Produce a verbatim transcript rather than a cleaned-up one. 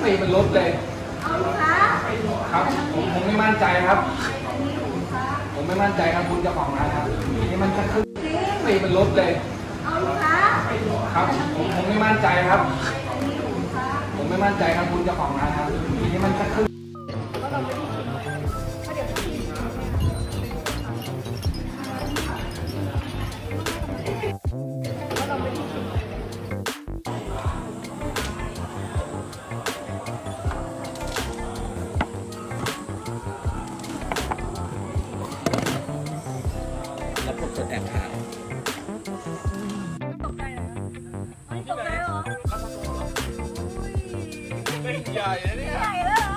ตีเป็นรถเลยครับผมผมไม่มั่นใจครับผมไม่มั่นใจครับคุณเจ้าของร้านครับนี่มันจะขึ้นตีเป็นรถเลยครับผมผมไม่มั่นใจครับผมไม่มั่นใจครับคุณเจ้าของร้านครับนี่มันจะขึ้นแล้วผมจะแอบถ่ายตกใจเหรอไม่ตกใจเหรอใหญ่เลยเนี่ยใหญ่เลยเหรอ